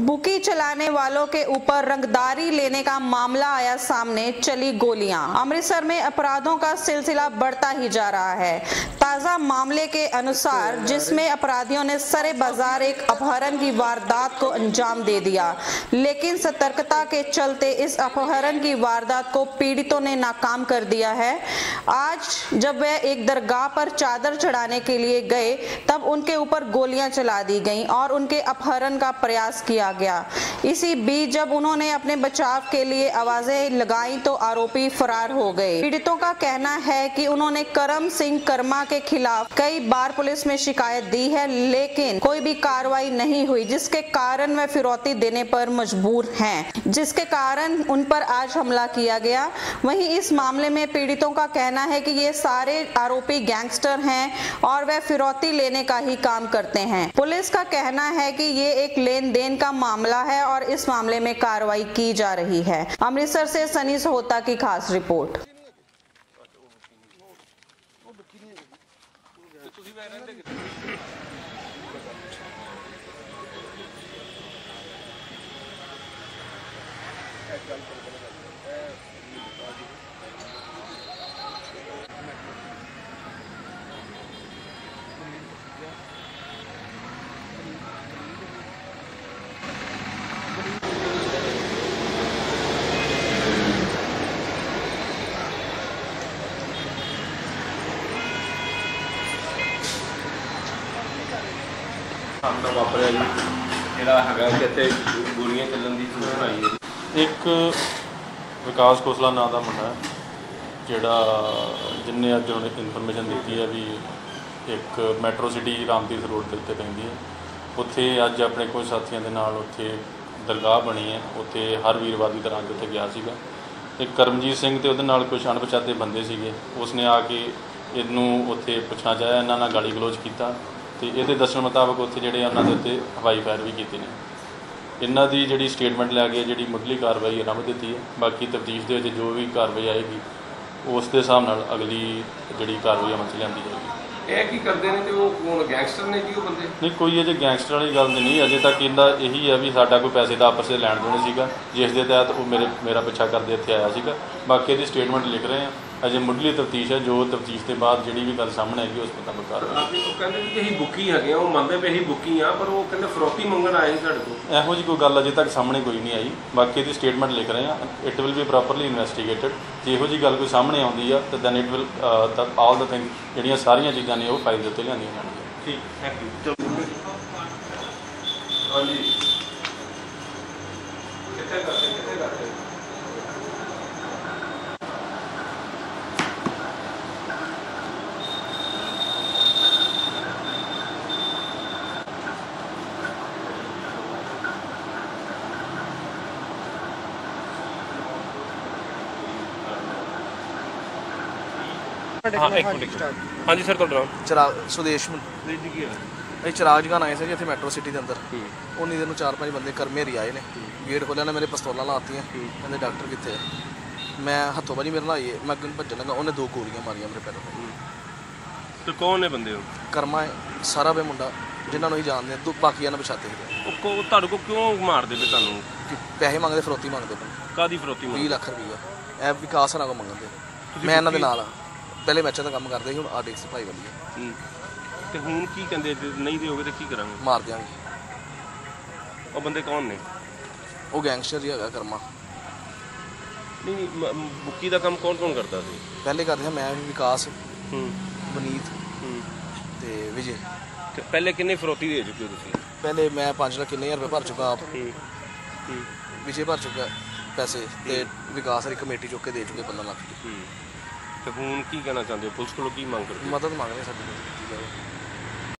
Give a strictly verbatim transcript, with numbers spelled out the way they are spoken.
Bookie चलाने वालों के ऊपर रंगदारी लेने का मामला आया सामने, चली गोलियां। अमृतसर में अपराधों का सिलसिला बढ़ता ही जा रहा है। ताजा मामले के अनुसार जिसमें अपराधियों ने सरे बाजार एक अपहरण की वारदात को अंजाम दे दिया, लेकिन सतर्कता के चलते इस अपहरण की वारदात को पीड़ितों ने नाकाम कर दिया है। आज जब वह एक दरगाह पर चादर चढ़ाने के लिए गए तब उनके ऊपर गोलियां चला दी गईं और उनके अपहरण का प्रयास किया गया। इसी बीच जब उन्होंने अपने बचाव के लिए आवाजें लगाई तो आरोपी फरार हो गए। पीड़ितों का कहना है कि उन्होंने करम सिंह कर्मा के खिलाफ कई बार पुलिस में शिकायत दी है, लेकिन कोई भी कार्रवाई नहीं हुई, जिसके कारण वे फिरौती देने पर मजबूर हैं, जिसके कारण उन पर आज हमला किया गया। वहीं इस मामले में पीड़ितों का कहना है कि ये सारे आरोपी गैंगस्टर हैं और वे फिरौती लेने का ही काम करते हैं। पुलिस का कहना है कि ये एक लेन देन का मामला है और इस मामले में कार्रवाई की जा रही है। अमृतसर से सनी सोहता की खास रिपोर्ट। हमला वापरिया जी ਜਿਹੜਾ ਹੈਗਾ ਕਿ ਇੱਥੇ ਗੋਲੀਆਂ ਚੱਲਣ ਦੀ ਸੂਚਨਾ ਆਈ ਹੈ। ਇੱਕ ਵਿਕਾਸ ਖੋਸਲਾ ਨਾਂ ਦਾ ਮੁੰਡਾ ਜਿਹੜਾ ਜਿੰਨੇ ਅੱਜ ਉਹਨੇ ਇਨਫੋਰਮੇਸ਼ਨ ਦਿੱਤੀ ਹੈ ਵੀ ਇੱਕ ਮੈਟਰੋ ਸਿਟੀ ਰਾਮਤੀਰਥ ਰੋਡ ਦੇ ਉੱਤੇ ਪੈਂਦੀ ਹੈ, ਉੱਥੇ ਅੱਜ ਆਪਣੇ ਕੁਝ ਸਾਥੀਆਂ ਦੇ ਨਾਲ ਉੱਥੇ ਦਰਗਾਹ ਬਣੀ ਹੈ, ਉੱਥੇ ਹਰ ਵੀਰਵਾਰ ਦੀ ਤਰ੍ਹਾਂ ਉੱਥੇ ਗਿਆ ਸੀਗਾ। ਇੱਕ ਕਰਮਜੀਤ ਸਿੰਘ ਤੇ ਉਹਦੇ ਨਾਲ ਕੁਝ ਅਣਪਛਾਤੇ ਬੰਦੇ ਸੀਗੇ, ਉਸਨੇ ਆ ਕੇ ਇਹਨੂੰ ਉੱਥੇ ਪੁੱਛਣਾ ਚਾਹਿਆ, ਇਹਨਾਂ ਨਾਲ ਗਾਲੀ ਗਲੋਚ ਕੀਤਾ ਤੇ ਇਹਦੇ ਦੱਸਣ ਮੁਤਾਬਕ ਉੱਥੇ ਜਿਹੜੇ ਉਹਨਾਂ ਦੇ ਉੱਤੇ ਹਵਾਈ ਫਾਇਰ ਵੀ ਕੀਤੇ ਨੇ। ਇਹਨਾਂ ਦੀ ਜਿਹੜੀ ਸਟੇਟਮੈਂਟ ਲੈ ਕੇ ਜਿਹੜੀ ਮੁੱਢਲੀ ਕਾਰਵਾਈ ਆਰੰਭ ਦਿੱਤੀ ਹੈ। ਬਾਕੀ ਤਫਤੀਸ਼ ਦੇ ਵਿੱਚ ਜੋ ਵੀ ਕਾਰਵਾਈ ਆਏਗੀ ਉਸ ਦੇ ਹਿਸਾਬ ਨਾਲ ਅਗਲੀ ਜਿਹੜੀ ਕਾਰਵਾਈ ਅਮਲ 'ਚ ਲਿਆਂਦੀ ਜਾਏਗੀ। ਇਹ ਕੀ ਕਰਦੇ ਨੇ ਤੇ ਉਹ ਕੋਣ ਗੈਂਗਸਟਰ ਨੇ ਜੀ ਉਹ ਬੰਦੇ? ਨਹੀਂ, ਕੋਈ ਅਜੇ ਗੈਂਗਸਟਰ ਵਾਲੀ ਗੱਲ ਨਹੀਂ। ਅਜੇ ਤੱਕ ਇਹਦਾ ਇਹੀ ਹੈ ਵੀ ਸਾਡਾ ਕੋਈ ਪੈਸੇ ਦਾ ਆਪਸ 'ਚ ਲੈਣ ਦੇਣ ਸੀਗਾ, ਜਿਸ ਦੇ ਤਹਿਤ ਉਹ ਮੇਰੇ ਮੇਰਾ ਪਿੱਛਾ ਕਰਦੇ ਇੱਥੇ ਆਇਆ ਸੀਗਾ। ਬਾਕੀ ਇਹਦੀ ਸਟੇਟਮੈਂਟ ਲਿਖ ਰਹੇ ਹਾਂ। ਅਜੇ ਮੁੱਢਲੀ ਤਫਤੀਸ਼ ਹੈ, ਜੋ ਤਫਤੀਸ਼ ਦੇ ਬਾਅਦ ਜਿਹੜੀ ਵੀ ਗੱਲ ਸਾਹਮਣੇ ਆਏਗੀ ਉਸ ਮੁਤਾਬਕ ਕਾਰਵਾਈ। ਉਹ ਕਹਿੰਦੇ ਕਿ ਅਸੀਂ ਬੁੱਕੀ ਹੈਗੇ ਆ, ਉਹ ਮੰਨਦੇ ਵੀ ਅਸੀਂ ਬੁੱਕੀ ਆ, ਪਰ ਉਹ ਕਹਿੰਦੇ ਫਰੋਤੀ ਮੰਗਣ ਆਏ ਸੀ ਸਾਡੇ ਕੋਲ। ਇਹੋ ਜਿਹੀ ਕੋਈ ਗੱਲ ਅਜੇ ਤੱਕ ਸਾਹਮਣੇ ਕੋਈ ਨਹੀਂ ਆਈ। ਬਾਕੀ ਇਹਦੀ ਸਟੇਟਮੈਂਟ ਲਿਖ ਰਹੇ ਹਾਂ। It will be properly investigated. ਜੇ ਇਹੋ ਜਿਹੀ ਗੱਲ ਕੋਈ ਸਾਹਮਣੇ ਆਉਂਦੀ ਆ ਤਾਂ then it will all the thing ਜਿਹੜੀਆਂ ਸਾਰੀਆਂ ਚੀਜ਼ਾਂ ਨੇ ਉਹ ਫਾਈਲ ਦੇ ਉੱਤੇ ਲਿਆਂਦੀਆਂ ਜਾਣਗੀਆਂ। ਠੀਕ, ਥੈਂਕ ਯੂ। ਹਾਂਜੀ, ਕਿੱਥੇ ਕਰਦੇ ਕਿੱਥੇ ਕਰਦੇ हाँ एक मिनट। हाँ जी सर, ਤੁਹਾਡਾ ਚਿਰਾਗ ਸੁਦੇਸ਼ ਜੀ ਕੀ ਹੈ? ਅਸੀਂ ਚਿਰਾਗ ਜਗਾਉਣ ਆਏ ਸੀ ਜੀ ਇੱਥੇ ਮੈਟਰੋ ਸਿਟੀ ਦੇ ਅੰਦਰ। ਉਨੀ ਦਿਨ ਨੂੰ ਚਾਰ ਪੰਜ ਬੰਦੇ ਕਰਮੇ ਰੀ ਆਏ ਨੇ, ਗੇਟ ਖੋਲ੍ਹਿਆ ਨਾ, ਮੇਰੇ ਪਿਸਤੌਲਾਂ ਲਾਤੀਆਂ, ਕਹਿੰਦੇ ਡਾਕਟਰ ਕਿੱਥੇ ਹੈ। ਮੈਂ ਹੱਥੋਂ ਬਾਜੀ ਮੇਰੇ ਨਾਲ ਆਈਏ, ਮੈਂ ਅੱਗੇ ਭੱਜਣ ਲੱਗਾ, ਉਹਨੇ ਦੋ ਗੋਲੀਆਂ ਮਾਰੀਆਂ ਮੇਰੇ ਪੈਰ 'ਤੇ। ਤੇ ਕੌਣ ਨੇ ਬੰਦੇ ਉਹ? ਕਰਮਾ ਹੈ, ਸਾਰਾ ਵੇ ਮੁੰਡਾ ਜਿਨ੍ਹਾਂ ਨੂੰ ਅਸੀਂ ਜਾਣਦੇ ਹਾਂ, ਦੋ ਬਾਕੀਆਂ ਨਾਲ ਪਛਾਤੇ ਸੀ। ਉਹ ਕੋ ਤੁਹਾਡੇ ਕੋਲ ਕਿਉਂ ਮਾਰਦੇ ਪਏ ਤੁਹਾਨੂੰ? ਪੈਸੇ ਮੰਗਦੇ, ਫਰੋਤੀ ਮੰਗਦੇ ਪਏ। ਕਾਦੀ ਫਰੋਤੀ ਮੰਗਦੇ? ਵੀਹ ਲੱਖ ਰੁਪਈਆ ਇਹ ਵਿਕਾਸ ਨਾਲ ਕੋ ਮੰਗਦੇ। ਮੈਂ ਇਹਨਾਂ ਦੇ ਨਾਲ ਆ, ਪਹਿਲੇ ਮੈਚਾਂ ਦਾ ਕੰਮ ਕਰਦੇ ਸੀ, ਹੁਣ ਆਰ ਡੀ ਐਕਸ ਭਾਈ ਵਧੀਆ। ਤੇ ਹੁਣ ਕੀ ਕਹਿੰਦੇ, ਨਹੀਂ ਦਿਓਗੇ ਤਾਂ ਕੀ ਕਰਾਂਗੇ? ਮਾਰ ਦਿਆਂਗੇ। ਉਹ ਬੰਦੇ ਕੌਣ ਨੇ? ਉਹ ਗੈਂਗਸਟਰ ਹੀ ਹੈਗਾ ਕਰਮਾ। ਨਹੀਂ ਨਹੀਂ, ਬੁੱਕੀ ਦਾ ਕੰਮ ਕੌਣ ਕੌਣ ਕਰਦਾ ਸੀ? ਪਹਿਲੇ ਕਰਦੇ ਹਾਂ ਮੈਂ, ਵਿਕਾਸ, ਹੂੰ, ਬਨੀਤ ਤੇ ਵਿਜੇ। ਤੇ ਪਹਿਲੇ ਕਿੰਨੇ ਫਰੋਤੀ ਦੇ ਚੁੱਕੇ ਹੋ ਤੁਸੀਂ? ਪਹਿਲੇ ਮੈਂ ਪੰਜ ਲੱਖ ਕਿੰਨੇ ਹਜ਼ਾਰ ਰੁਪਏ ਭਰ ਚੁੱਕਾ ਆਪ। ਹੂੰ ਹੂੰ ਵਿਜੇ ਭਰ ਚੁੱਕਾ ਪੈਸੇ, ਤੇ ਵਿਕਾਸ ਵਾਲੀ ਕਮੇਟੀ ਚੁੱਕ ਕੇ ਦੇ ਚੁੱਕੇ ਪੰਦਰਾਂ ਲੱਖ। ਹੂੰ। ਤੇ ਹੁਣ ਕੀ ਕਹਿਣਾ ਚਾਹੁੰਦੇ ਹੋ? ਪੁਲਿਸ ਕੋਲੋਂ ਕੀ ਮੰਗ ਕਰਦੇ ਹੋ? ਮਦਦ ਮੰਗ ਰਹੇ ਸਾਡੀ, ਮਦਦ ਕੀਤੀ ਜਾਵੇ।